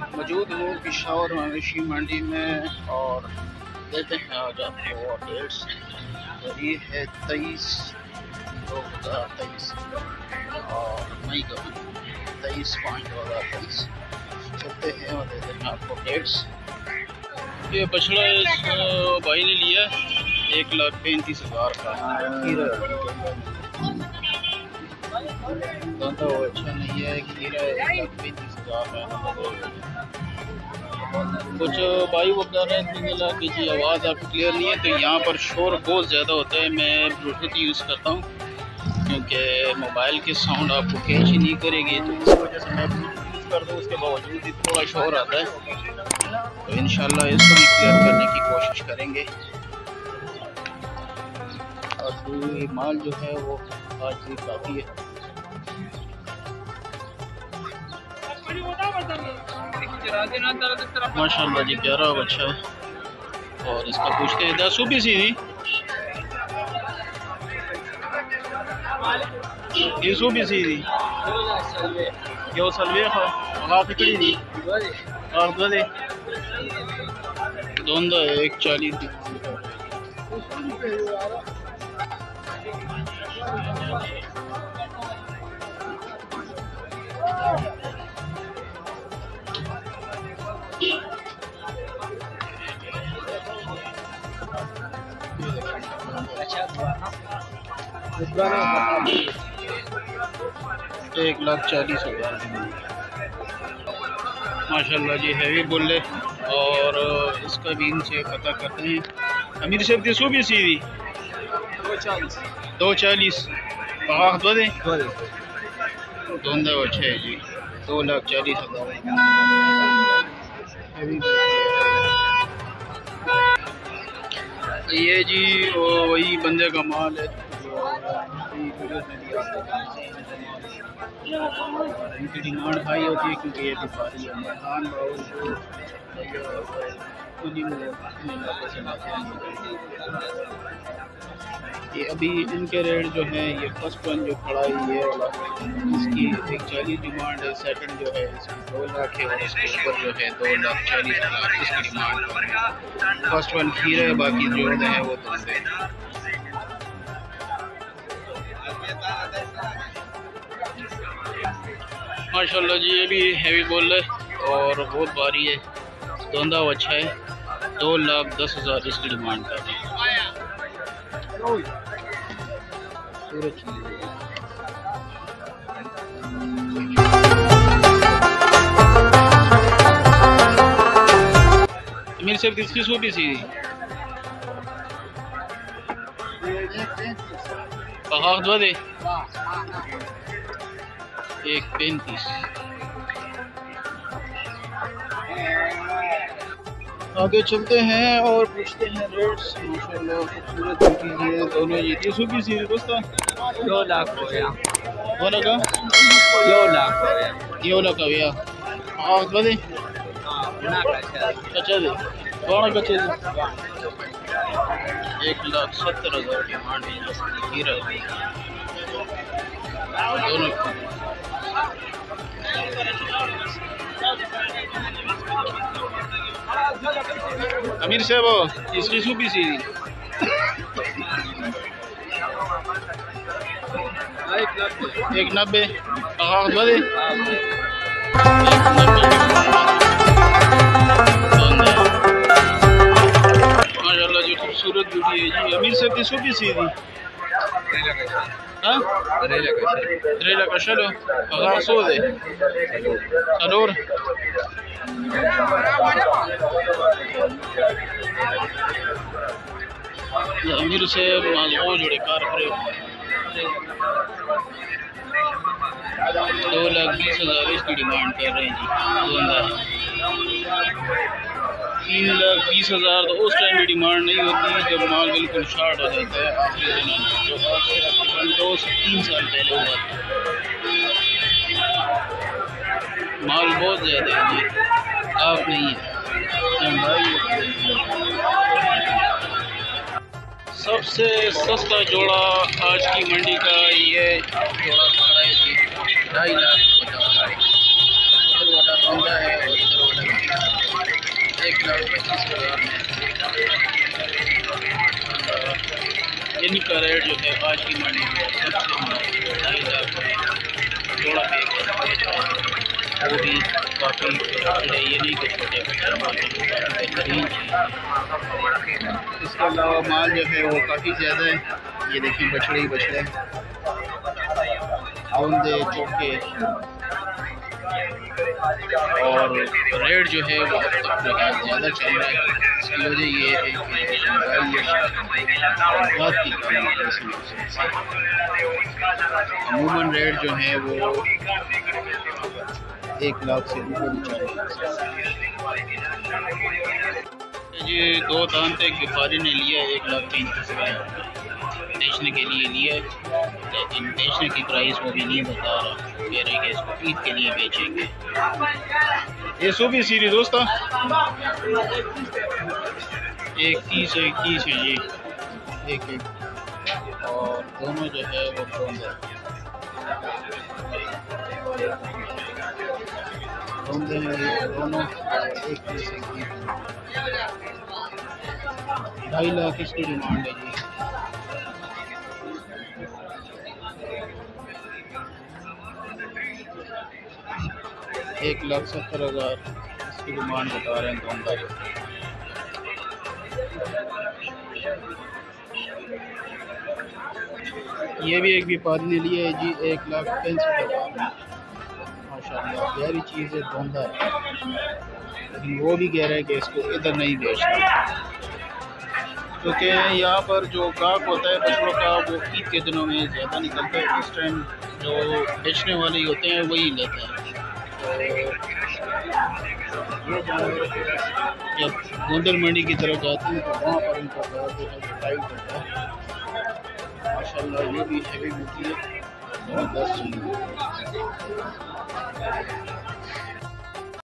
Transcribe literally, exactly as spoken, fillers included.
मौजूद हूँ पेशावर मवेशी मंडी में और देते हैं आज आपको अपडेट्स। और ये है तेईस दो हज़ार तेईस और मई का तेईस पाँच दो हज़ार तेईस चलते हैं और देते हैं आपको अपडेट्स। ये बछड़ा इस भाई ने लिया एक लाख पैंतीस हज़ार का। तो अच्छा नहीं है, खीरा एक लाख पैंतीस हज़ार का। कुछ भाई वो कह रहे हैं तीन लाख की जी आवाज़ आपको क्लियर नहीं है, तो यहाँ पर शोर बहुत ज़्यादा होता है। मैं ब्लूटूथ यूज़ करता हूँ क्योंकि मोबाइल की साउंड आपको कैच ही नहीं करेगी, तो इस वजह से मैं ब्लूटूथ यूज़ करता हूँ। उसके बावजूद भी थोड़ा शोर आता है, तो इंशाल्लाह इसको भी क्लियर करने की कोशिश करेंगे। और माल जो है वो आज भी काफ़ी है। माशाल्लाह जी प्यारा बच्चा है। और इसका पूछते हैं दस भी सी थी ये सौ भी सी थी यो सलवे खड़ी थी और दो दे दोनों एक चालीस एक लाख चालीस हज़ार माशाल्लाह जी हैवी बुल है। और इसका भी इनसे पता करते हैं। अमीर साहब की सौ भी सीधी दो चालीस दो दे दोनों अच्छे है जी दो लाख चालीस हज़ार। ये जी वो वही बंदे का माल है इनकी डिमांड हाई होती है क्योंकि ये व्यापारी है। मकान ये अभी इनके रेट जो है ये फर्स्ट वन जो खड़ा है ये वाला इसकी एक चालीस डिमांड है। सेकंड जो है इसकी दो लाख है और इसके ऊपर जो है दो लाख चालीस हज़ार इसकी डिमांड है। फर्स्ट वन खीरा है, बाकी जो है वो धंधे। माशाल्लाह जी ये भी हैवी बोल है और बहुत भारी है। धंधा अच्छा है। दो लाख दस हज़ार इसकी डिमांड कर रहे हैं। अमीर साहब किसकी सौ भी सी दो दे एक पैंतीस। आगे चलते हैं और पूछते हैं रेट्स। माशाल्लाह खूबसूरत ब्यूटी है दोनों। ये तीस भी सी दोस्तों दो लाख हो गया दो लाख दो लाख दो लाख हो गया। हाँ दे अच्छा दे कौन कच्चे दे एक लाख सत्तर हज़ार की मांडी दोनों। अमीर साहब इसकी सूपी सी एक नब्बे दे माशाल्लाह जी खूबसूरत ब्यूटी है जी। अमीर साहब की सूपी सी थी त्रेला का चलो सौ दे सलोर अमीर से मालूम जोड़े कार करे दो लाख बीस हज़ार इसकी डिमांड कर रहे हैं जी। तीन लाख बीस हज़ार तो उस टाइम भी डिमांड नहीं होती जब माल बिल्कुल शार्ट हो जाता है आखिरी दिनों में, जो आज से तकरीबन दो से तीन साल पहले हुआ था। माल बहुत ज़्यादा है जी, आप नहीं है। सबसे सस्ता जोड़ा आज की मंडी का ये जोड़ा खड़ा है जी ढाई लाख पचास हज़ार। इधर वाला बंदा है और इधर वाला लाख पच्चीस हज़ार में। इनका रेट जो है आज की मंडी में सबसे ढाई लाख में जोड़ा पे वो भी काफ़ी बड़े, ये नहीं कि छोटे बेहतरीन चीज़। इसके अलावा माल जो है वो काफ़ी ज़्यादा है। ये देखिए बछड़े ही बछड़े, औंधे चौके, और रेट जो है वो अब तक ज़्यादा चल रहा है। इसकी वजह ये है कि बात की अमूमन रेट जो है वो एक लाख से ऊपर चल रहा है जी। दो दांत एक व्यापारी ने लिया एक लाख पैंतीस हज़ार बेचने के लिए लिया, लेकिन बेचने की प्राइस वो भी नहीं बता रहा, कह रहे कि इसको ईद के लिए बेचेंगे। ये सो भी सीरी दोस्ता एक तीस है, इक्कीस है ये एक एक, और दोनों जो है वो कौन है दोनों एक तीस इक्कीस। ढाई लाख इसकी डिमांड है जी। एक लाख सत्तर हज़ार इसकी डिमांड बता रहे हैं दुकानदार। ये भी एक व्यापारी ने लिया है जी एक लाख पैंसठ हज़ार में। माशाल्लाह प्यारी चीज़ है, दुकानदार, लेकिन वो भी कह रहे हैं कि इसको इधर नहीं बेचना, क्योंकि यहाँ पर जो गाहक होता है बछड़ों का वो ईद के दिनों में ज़्यादा निकलता है। इस टाइम जो बेचने वाले होते हैं वही लेते हैं। ये जानवर जब गोंदल मंडी की तरफ जाते हैं तो वहाँ पर इनका बहुत टाइट होता है। माशाल्लाह ये भी हैवी होती है, जबरदस्त चीज़ है।